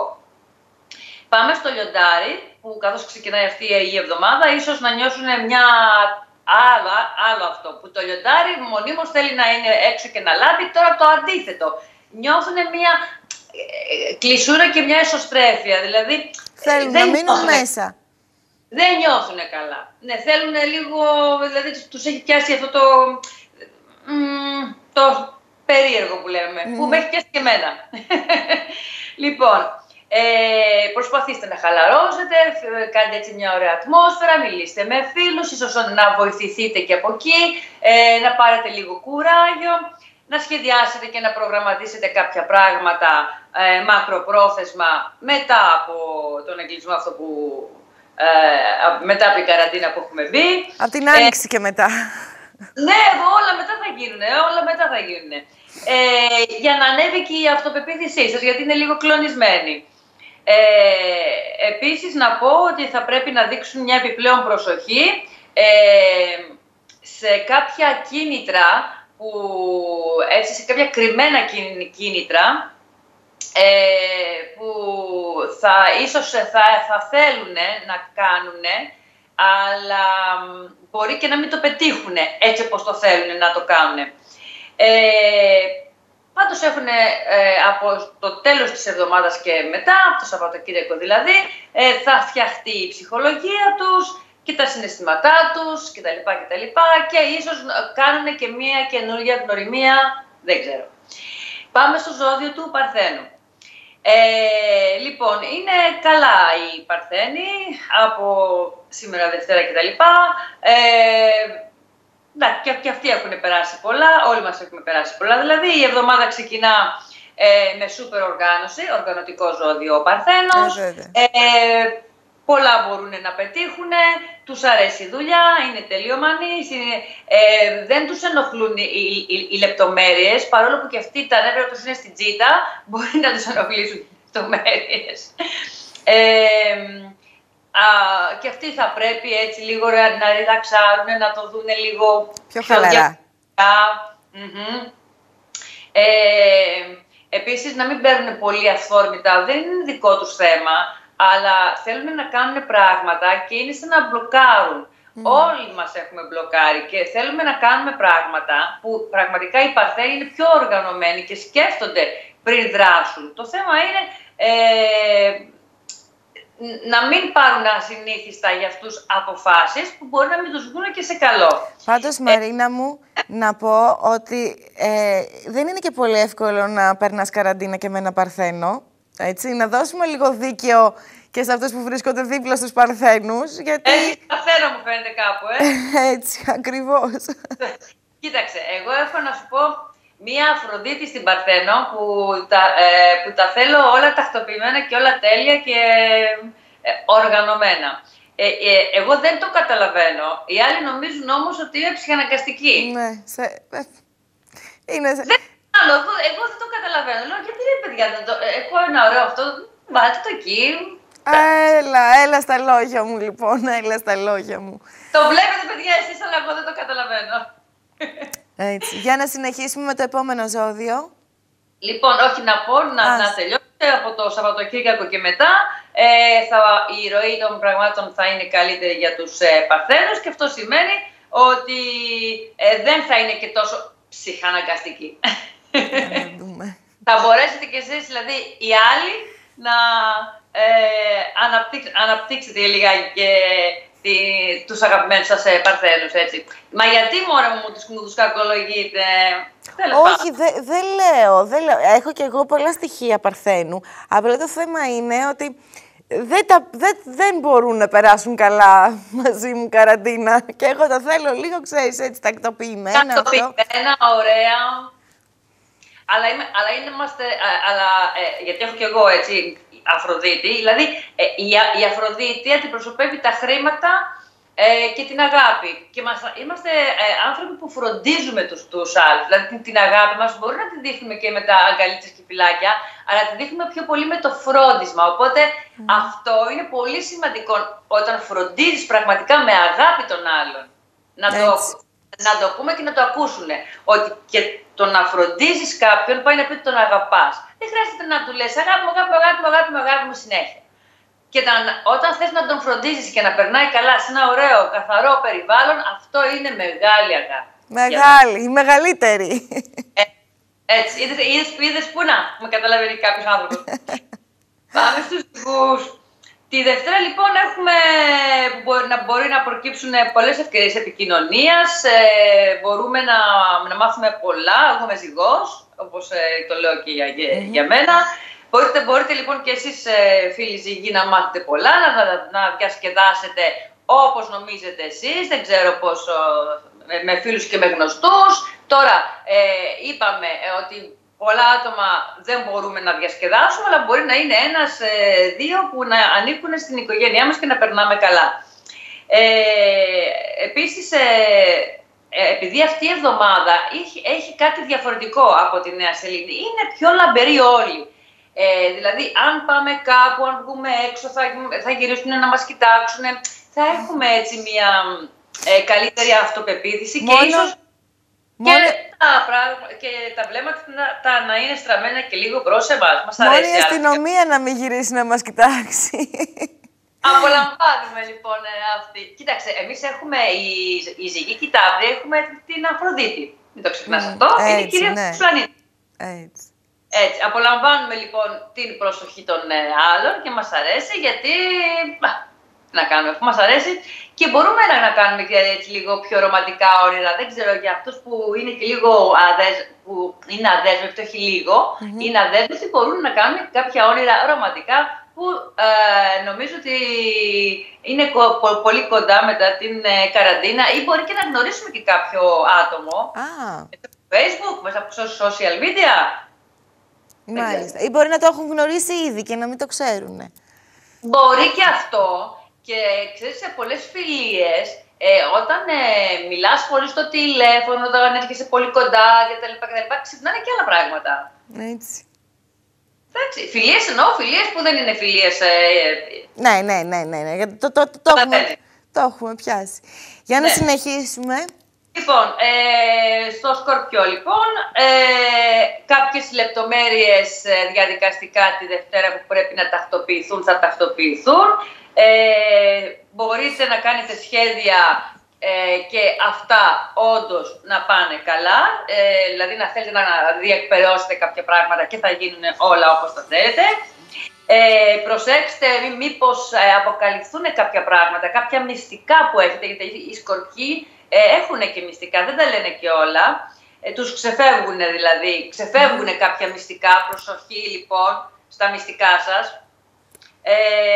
Πάμε στο λιοντάρι, που καθώς ξεκινάει αυτή η εβδομάδα, ίσως να νιώσουν μια Άλλο, άλλο αυτό που το λιοντάρι μονίμως θέλει να είναι έξω και να λάμπει, τώρα το αντίθετο. Νιώθουν μια ε, κλεισούρα και μια εσωστρέφεια, δηλαδή θέλουν δεν να μείνουν νιώθουνε, μέσα. δεν νιώθουν καλά. Ναι, θέλουν λίγο, δηλαδή τους έχει πιάσει αυτό το, μ, το περίεργο που λέμε, mm. που με έχει πιάσει και εμένα. Λοιπόν, Ε, προσπαθήστε να χαλαρώσετε, κάντε έτσι μια ωραία ατμόσφαιρα, μιλήστε με φίλους, ίσως να βοηθηθείτε και από εκεί, ε, να πάρετε λίγο κουράγιο, να σχεδιάσετε και να προγραμματίσετε κάποια πράγματα ε, μακροπρόθεσμα μετά από τον εγκλισμό αυτό που, ε, μετά από την καραντίνα που έχουμε μπει. Από την άνοιξη ε, και μετά. Ναι, όλα μετά θα γίνουν, όλα μετά θα γίνουν. Ε, για να ανέβει και η αυτοπεποίθησή σας, γιατί είναι λίγο κλονισμένη. Ε, επίσης να πω ότι θα πρέπει να δείξουν μια επιπλέον προσοχή ε, σε κάποια κίνητρα, που, έτσι, σε κάποια κρυμμένα κίνητρα ε, που θα, ίσως θα, θα θέλουν να κάνουν, αλλά μπορεί και να μην το πετύχουν έτσι όπως το θέλουν να το κάνουν. Ε, Πάντως έχουν ε, από το τέλος της εβδομάδας και μετά, από το Σαββατοκύριακο δηλαδή, ε, θα φτιαχτεί η ψυχολογία τους και τα συναισθήματά τους κτλ. κτλ. Και ίσως κάνουν και μία καινούργια γνωριμία, δεν ξέρω. Πάμε στο ζώδιο του Παρθένου. Ε, λοιπόν, είναι καλά οι Παρθένοι από σήμερα Δευτέρα κτλ. Ε, Να, και, και αυτοί έχουν περάσει πολλά, όλοι μας έχουμε περάσει πολλά. Δηλαδή η εβδομάδα ξεκινά ε, με σούπερ οργάνωση, οργανωτικό ζώδιο ο Παρθένος. Ε, ε, πολλά μπορούν να πετύχουν, τους αρέσει η δουλειά, είναι τελειομανείς, είναι, ε, δεν τους ενοχλούν οι, οι, οι, οι λεπτομέρειες, παρόλο που και αυτοί τα νεύρα τους είναι στην τζίτα, μπορεί να τους ενοχλήσουν οι λεπτομέρειες. Ε, Α, και αυτοί θα πρέπει έτσι λίγο να ριλαξάρουν, να το δούνε λίγο πιο χαλαρά. Mm-hmm. Ε, επίσης, να μην παίρνουν πολύ αυθόρμητα, δεν είναι δικό τους θέμα, αλλά θέλουν να κάνουν πράγματα και είναι σαν να μπλοκάρουν. Mm. Όλοι μας έχουμε μπλοκάρει και θέλουμε να κάνουμε πράγματα που πραγματικά οι Παρθένοι είναι πιο οργανωμένοι και σκέφτονται πριν δράσουν. Το θέμα είναι ε, να μην πάρουν ασυνήθιστα για αυτούς αποφάσεις που μπορεί να μην τους βγουν και σε καλό. Πάντως, Μαρίνα ε... μου, να πω ότι ε, δεν είναι και πολύ εύκολο να περνάς καραντίνα και με ένα Παρθένο. Έτσι, να δώσουμε λίγο δίκαιο και σε αυτούς που βρίσκονται δίπλα στους Παρθένους, γιατί... Έχει Παρθένο μου φαίνεται κάπου, ε. Έτσι, ακριβώς. Κοίταξε, εγώ έχω να σου πω μία Αφροδίτη στην Παρθένο που τα, ε, που τα θέλω όλα τακτοποιημένα και όλα τέλεια και ε, οργανωμένα. Ε, ε, εγώ δεν το καταλαβαίνω. Οι άλλοι νομίζουν όμως ότι είναι ψυχαναγκαστική. Ναι, σε... είναι... Σε... Δεν, άλλο, εγώ, εγώ δεν το καταλαβαίνω. Λέω, γιατί ρε παιδιά, δεν το... έχω ένα ωραίο αυτό, βάλτε το εκεί. Έλα, έλα στα λόγια μου λοιπόν, έλα στα λόγια μου. Το βλέπετε παιδιά εσείς, αλλά εγώ δεν το καταλαβαίνω. Έτσι. Για να συνεχίσουμε με το επόμενο ζώδιο. Λοιπόν, όχι να πω, να, να τελειώσετε από το Σαββατοκύριακο και μετά. Ε, θα, η ροή των πραγμάτων θα είναι καλύτερη για τους ε, Παρθένους και αυτό σημαίνει ότι ε, δεν θα είναι και τόσο ψυχαναγκαστική. Θα μπορέσετε κι εσείς, δηλαδή οι άλλοι, να ε, αναπτύξ, αναπτύξετε λιγάκι και τη, τους αγαπημένους σας ε, Παρθένους, έτσι. Μα γιατί μόρα μου τους, μου τους κακολογείτε? Όχι, δεν δε λέω, δε λέω. Έχω κι εγώ πολλά στοιχεία Παρθένου. Απλά το θέμα είναι ότι δεν, τα, δεν, δεν μπορούν να περάσουν καλά μαζί μου καραντίνα. Και εγώ τα θέλω λίγο, ξέρεις, έτσι, τακτοποιημένα. Τακτοποιημένα, ωραία. Αλλά, είμαι, αλλά είμαστε, αλλά, ε, γιατί έχω κι εγώ, έτσι, Αφροδίτη. Δηλαδή, ε, η, η Αφροδίτη αντιπροσωπεύει τα χρήματα ε, και την αγάπη. Και μας, είμαστε ε, άνθρωποι που φροντίζουμε τους, τους άλλους. Δηλαδή, την, την αγάπη μας μπορεί να τη δείχνουμε και με τα αγκαλίτσες και φυλάκια, αλλά τη δείχνουμε πιο πολύ με το φρόντισμα. Οπότε, mm. αυτό είναι πολύ σημαντικό όταν φροντίζεις πραγματικά με αγάπη τον άλλον. Να το, να το πούμε και να το ακούσουν. Ότι και το να φροντίζεις κάποιον πάει να πει ότι τον αγαπάς. Δεν χρειάζεται να του λες αγάπη μου, αγάπη μου, αγάπη μου, αγάπη μου, αγάπη μου συνέχεια. Και τα, όταν θες να τον φροντίζεις και να περνάει καλά σε ένα ωραίο, καθαρό περιβάλλον, αυτό είναι μεγάλη αγάπη. Μεγάλη, η μεγαλύτερη. Ε, έτσι, είδες, είδες, είδες πού να με καταλαβαίνει κάποιος άνθρωπος. Πάμε στους δικούς. Τη Δευτέρα λοιπόν έχουμε μπορεί, να μπορεί να προκύψουν πολλές ευκαιρίες επικοινωνίας, ε, μπορούμε να, να μάθουμε πολλά, εγώ είμαι ζυγός, όπως ε, το λέω και για, mm-hmm. για μένα. Μπορείτε, μπορείτε λοιπόν και εσείς ε, φίλοι ζυγοί να μάθετε πολλά, να, να, να διασκεδάσετε όπως νομίζετε εσείς, δεν ξέρω πώς, με, με φίλους και με γνωστούς. Τώρα ε, είπαμε ε, ότι πολλά άτομα δεν μπορούμε να διασκεδάσουμε, αλλά μπορεί να είναι ένας, ε, δύο που να ανήκουν στην οικογένειά μας και να περνάμε καλά. Ε, επίσης, ε, ε, επειδή αυτή η εβδομάδα έχει, έχει κάτι διαφορετικό από τη Νέα Σελήνη, είναι πιο λαμπερή όλοι. Ε, δηλαδή, αν πάμε κάπου, αν βγούμε έξω, θα, θα γυρίσουν να μας κοιτάξουν, θα έχουμε έτσι μια ε, καλύτερη αυτοπεποίθηση Μόνο... και ίσως... Μόνο... Και, τα πράγμα, και τα βλέμματα να, τα, να είναι στραμμένα και λίγο προς εμάς. Μας Μόνο αρέσει. η αστυνομία να μην γυρίσει να μας κοιτάξει. Απολαμβάνουμε λοιπόν αυτή. Κοίταξε, εμείς έχουμε, οι, οι ζυγοί και οι ταύροι, έχουμε την Αφροδίτη. Μην το ξεχνάς mm, αυτό. Έτσι, είναι η κυρία ναι. του πλανήτη. Έτσι. Έτσι. Απολαμβάνουμε λοιπόν την προσοχή των ε, άλλων και μας αρέσει γιατί... Μα, να κάνουμε, αφού μας αρέσει, και μπορούμε να, να κάνουμε και έτσι λίγο πιο ρομαντικά όνειρα. Δεν ξέρω, για αυτούς που είναι και λίγο αδέσ, που είναι αδέσμευτοι, όχι λίγο, mm-hmm. είναι αδέσμευτοι, μπορούν να κάνουν κάποια όνειρα ρομαντικά που ε, νομίζω ότι είναι κο, πο, πολύ κοντά μετά την ε, καραντίνα, ή μπορεί και να γνωρίσουμε και κάποιο άτομο ah. μέσα από Facebook, μέσα από social media. Μάλιστα. Ή μπορεί να το έχουν γνωρίσει ήδη και να μην το ξέρουν. Μπορεί και αυτό. Και ξέρεις, σε πολλές φιλίες, ε, όταν ε, μιλάς πολύ στο τηλέφωνο, όταν έρχεσαι πολύ κοντά κτλ. Ξυπνάνε και άλλα πράγματα. Έτσι. Εντάξει, φιλίες εννοώ, φιλίες που δεν είναι φιλίες... Ε, ναι, ναι, ναι, ναι, ναι. Το, το, το, το, έχουμε, το έχουμε πιάσει. Για να ναι. συνεχίσουμε. Λοιπόν, ε, στο Σκορπιό, λοιπόν, ε, κάποιες λεπτομέρειες ε, διαδικαστικά τη Δευτέρα που πρέπει να τακτοποιηθούν, θα τακτοποιηθούν. Ε, μπορείτε να κάνετε σχέδια ε, και αυτά όντως να πάνε καλά, ε, δηλαδή να θέλετε να διεκπαιρεώσετε κάποια πράγματα και θα γίνουν όλα όπως τα θέλετε. Ε, προσέξτε μήπως ε, αποκαλυφθούν κάποια πράγματα, κάποια μυστικά που έχετε, γιατί οι Σκορπιοί ε, έχουν και μυστικά, δεν τα λένε και όλα, ε, τους ξεφεύγουν δηλαδή, ξεφεύγουν mm. κάποια μυστικά, προσοχή λοιπόν στα μυστικά σας. Ε,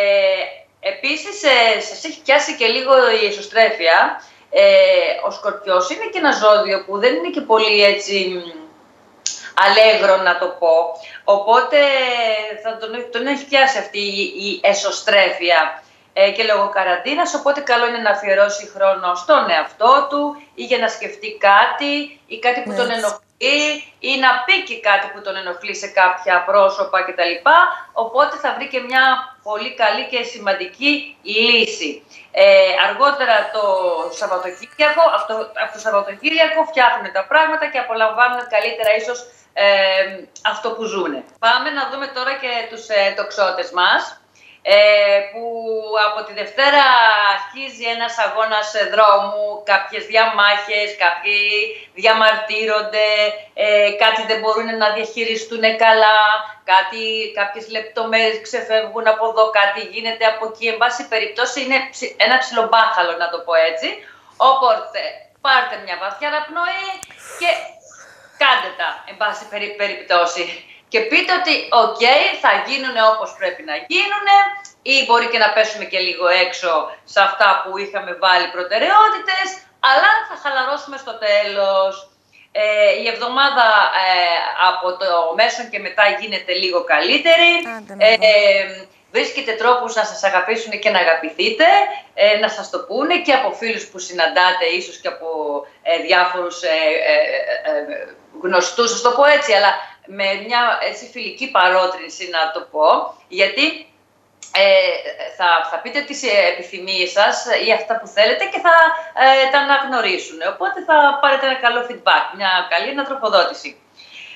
Επίσης, ε, σας έχει πιάσει και λίγο η εσωστρέφεια. Ε, ο Σκορπιός είναι και ένα ζώδιο που δεν είναι και πολύ έτσι αλέγρο, να το πω. Οπότε θα τον, τον έχει πιάσει αυτή η, η εσωστρέφεια ε, και λόγω καραντίνας. Οπότε καλό είναι να αφιερώσει χρόνο στον εαυτό του ή για να σκεφτεί κάτι ή κάτι που τον ενοχλεί ή να πει και κάτι που τον ενοχλεί σε κάποια πρόσωπα κτλ. Οπότε θα βρει και μια πολύ καλή και σημαντική λύση. Ε, αργότερα το Σαββατοκύριακο, αυτό, αυτό το Σαββατοκύριακο φτιάχνουν τα πράγματα και απολαμβάνουν καλύτερα ίσως ε, αυτό που ζουνε. Πάμε να δούμε τώρα και τους ε, τοξότες μας. Ε, που από τη Δευτέρα αρχίζει ένας αγώνας δρόμου, κάποιες διαμάχες, κάποιοι διαμαρτύρονται, ε, κάτι δεν μπορούν να διαχειριστούν καλά, κάτι, κάποιες λεπτομέρειες ξεφεύγουν από εδώ, κάτι γίνεται από εκεί. Εν πάση περιπτώσει είναι ένα ψιλομπάχαλο, να το πω έτσι. Οπότε πάρτε μια βαθιά αναπνοή και κάντε τα, εν πάση περιπτώσει. Και πείτε ότι οκ, okay, θα γίνουν όπως πρέπει να γίνουν ή μπορεί και να πέσουμε και λίγο έξω σε αυτά που είχαμε βάλει προτεραιότητες, αλλά θα χαλαρώσουμε στο τέλος. Ε, η εβδομάδα ε, από το μέσον και μετά γίνεται λίγο καλύτερη. Ε, ε, βρίσκετε τρόπους να σας αγαπήσουν και να αγαπηθείτε, ε, να σας το πούνε και από φίλους που συναντάτε, ίσως και από ε, διάφορους ε, ε, ε, γνωστούς, ας το πω έτσι, αλλά με μια έτσι, φιλική παρότρινση, να το πω, γιατί ε, θα, θα πείτε τις επιθυμίες σας ή αυτά που θέλετε και θα ε, τα αναγνωρίσουν. Οπότε θα πάρετε ένα καλό feedback, μια καλή ανατροφοδότηση.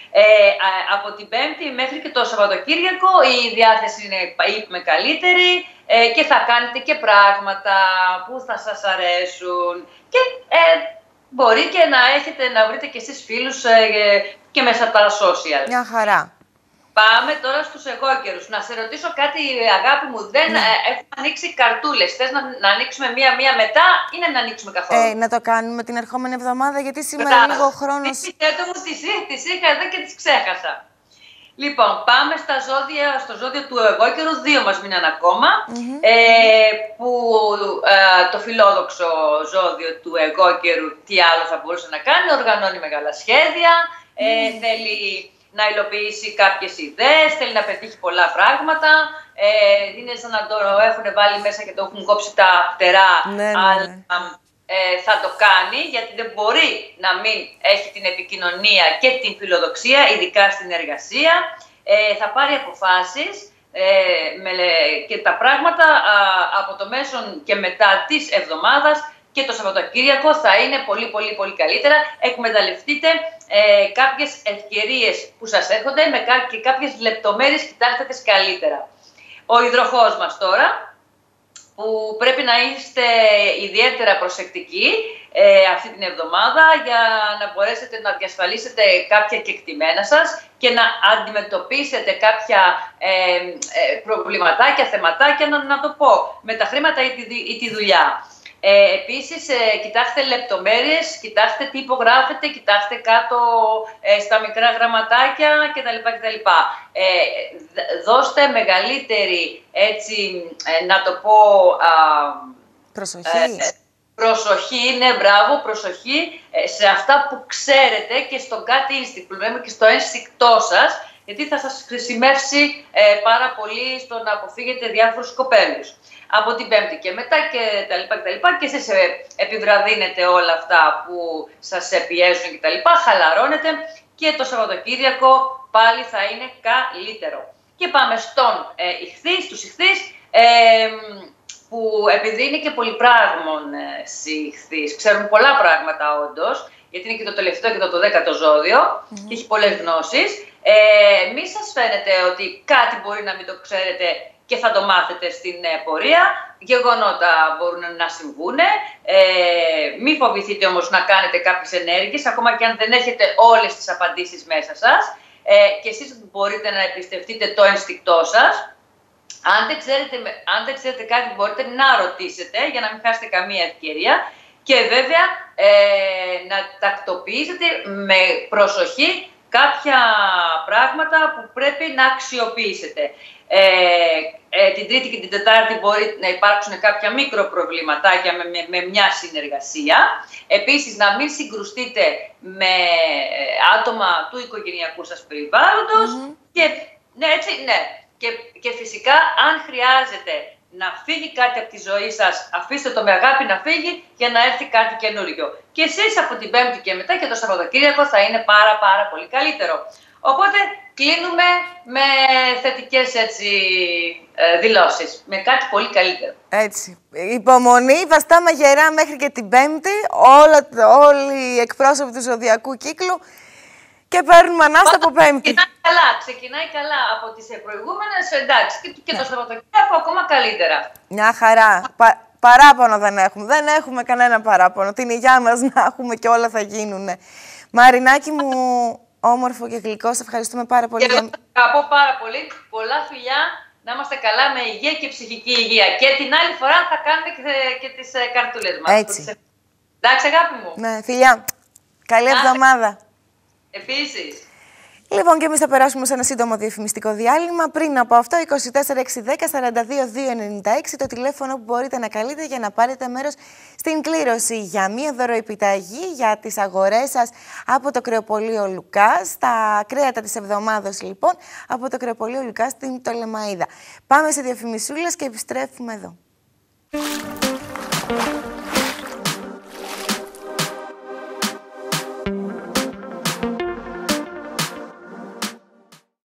Ε, από την Πέμπτη μέχρι και το Σαββατοκύριακο η διάθεση είναι, είπαμε, καλύτερη ε, και θα κάνετε και πράγματα που θα σας αρέσουν και ε, μπορεί και να έχετε, να βρείτε και εσείς φίλους ε, και μέσα από τα social. Μια χαρά. Πάμε τώρα στους εγώκερους. Να σε ρωτήσω κάτι, αγάπη μου. Δεν ναι. ε, έχουν ανοίξει καρτούλες. Θες να, να ανοίξουμε μία-μία μετά ή να μην ανοίξουμε καθόλου? Ε, να το κάνουμε την ερχόμενη εβδομάδα, γιατί σήμερα Μετά. λίγο χρόνος... Έτω μου τις, τις είχα εδώ και τις ξέχασα. Λοιπόν, πάμε στα ζώδια, στο ζώδιο του εγώκερου. Δύο μας μείναν ακόμα. Mm-hmm. ε, που ε, το φιλόδοξο ζώδιο του εγώκερου, τι άλλο θα μπορούσε να κάνει? Οργανώνει μεγάλα σχέδια. Ε, mm. Θέλει να υλοποιήσει κάποιες ιδέες, θέλει να πετύχει πολλά πράγματα. Ε, είναι σαν να το έχουν βάλει μέσα και το έχουν κόψει τα φτερά, ναι, αλλά ναι. Ε, θα το κάνει, γιατί δεν μπορεί να μην έχει την επικοινωνία και την φιλοδοξία, ειδικά στην εργασία. Ε, θα πάρει αποφάσεις ε, με, και τα πράγματα α, από το μέσον και μετά της εβδομάδας και το Σαββατοκύριακο θα είναι πολύ πολύ πολύ καλύτερα. Εκμεταλλευτείτε ε, κάποιες ευκαιρίες που σας έρχονται με κά, και κάποιες λεπτομέρειες, κοιτάξτε τις καλύτερα. Ο υδροχόος μας τώρα, που πρέπει να είστε ιδιαίτερα προσεκτικοί ε, αυτή την εβδομάδα για να μπορέσετε να διασφαλίσετε κάποια κεκτημένα σας και να αντιμετωπίσετε κάποια ε, ε, προβληματάκια, θεματάκια, να, να το πω, με τα χρήματα ή τη, ή τη δουλειά. Ε, επίσης, ε, κοιτάξτε λεπτομέρειες, κοιτάξτε τι υπογράφετε, κοιτάξτε κάτω ε, στα μικρά γραμματάκια κτλ. κτλ. Ε, δώστε μεγαλύτερη, έτσι, ε, να το πω... Α, προσοχή. Ε, προσοχή, ναι, μπράβο, προσοχή ε, σε αυτά που ξέρετε και στο gut instinct, που λέμε, και στο ένστικτό σας, γιατί θα σας χρησιμεύσει ε, πάρα πολύ στο να αποφύγετε διάφορους κοπέλους. Από την Πέμπτη και μετά και τα λοιπά και τα λοιπά, και εσείς επιβραδύνετε όλα αυτά που σας πιέζουν και τα λοιπά, χαλαρώνετε και το Σαββατοκύριακο πάλι θα είναι καλύτερο. Και πάμε στον ε, ιχθύ, στους ιχθύς, ε, που επειδή είναι και πολυπράγμων ε, ιχθύς, ξέρουν πολλά πράγματα όντως, γιατί είναι και το τελευταίο και το, το δέκατο ζώδιο mm-hmm. και έχει πολλές γνώσεις. Ε, μη σας φαίνεται ότι κάτι μπορεί να μην το ξέρετε και θα το μάθετε στην ε, πορεία. Γεγονότα μπορούν να συμβούν. Ε, μη φοβηθείτε όμως να κάνετε κάποιες ενέργειες, ακόμα και αν δεν έχετε όλες τις απαντήσεις μέσα σας. Ε, και εσείς μπορείτε να εμπιστευτείτε το ένστικτό σας. Αν δεν, ξέρετε, αν δεν ξέρετε κάτι, μπορείτε να ρωτήσετε για να μην χάσετε καμία ευκαιρία. Και βέβαια ε, να τακτοποιήσετε με προσοχή κάποια πράγματα που πρέπει να αξιοποιήσετε. Ε, ε, την Τρίτη και την Τετάρτη μπορεί να υπάρξουν κάποια μικροπροβληματάκια με, με, με μια συνεργασία. Επίσης, να μην συγκρουστείτε με άτομα του οικογενειακού σας περιβάλλοντος. Mm-hmm. Και, ναι, έτσι, ναι. Και, και φυσικά, αν χρειάζεται να φύγει κάτι από τη ζωή σας, αφήστε το με αγάπη να φύγει για να έρθει κάτι καινούριο. Και εσείς από την Πέμπτη και μετά και το Σαββατοκύριακο θα είναι πάρα πάρα πολύ καλύτερο. Οπότε κλείνουμε με θετικές, έτσι, δηλώσεις, με κάτι πολύ καλύτερο. Έτσι. Υπομονή, βαστάμε γερά μέχρι και την Πέμπτη, όλα, όλοι οι εκπρόσωποι του ζωδιακού κύκλου, και παίρνουμε ανάσα από Πέμπτη. Ξεκινάει καλά, ξεκινάει καλά από τις προηγούμενες, εντάξει, και, και το Σαββατοκύριακο ακόμα καλύτερα. Μια χαρά. Πα, παράπονο δεν έχουμε, δεν έχουμε κανένα παράπονο. Την υγειά μας να έχουμε και όλα θα γίνουνε. Μαρινάκη μου, όμορφο και γλυκό, σε ευχαριστούμε πάρα πολύ. Και για... αγαπώ πάρα πολύ, πολλά φιλιά, να είμαστε καλά με υγεία και ψυχική υγεία. Και την άλλη φορά θα κάνουμε και, και τις καρτούλες μας. Έτσι. Εντάξει, αγάπη μου. Ναι, φιλιά. Καλή εβδομάδα. Επίσης. Λοιπόν, και εμείς θα περάσουμε σε ένα σύντομο διαφημιστικό διάλειμμα. Πριν από αυτό, είκοσι τέσσερα έξι δέκα σαράντα δύο δύο ενενήντα έξι, το τηλέφωνο που μπορείτε να καλείτε για να πάρετε μέρος στην κλήρωση για μία δωροεπιταγή για τις αγορές σας από το κρεοπωλείο Λουκάς. Τα κρέατα της εβδομάδος, λοιπόν, από το κρεοπωλείο Λουκάς στην Πτολεμαΐδα. Πάμε σε διαφημισούλες και επιστρέφουμε εδώ.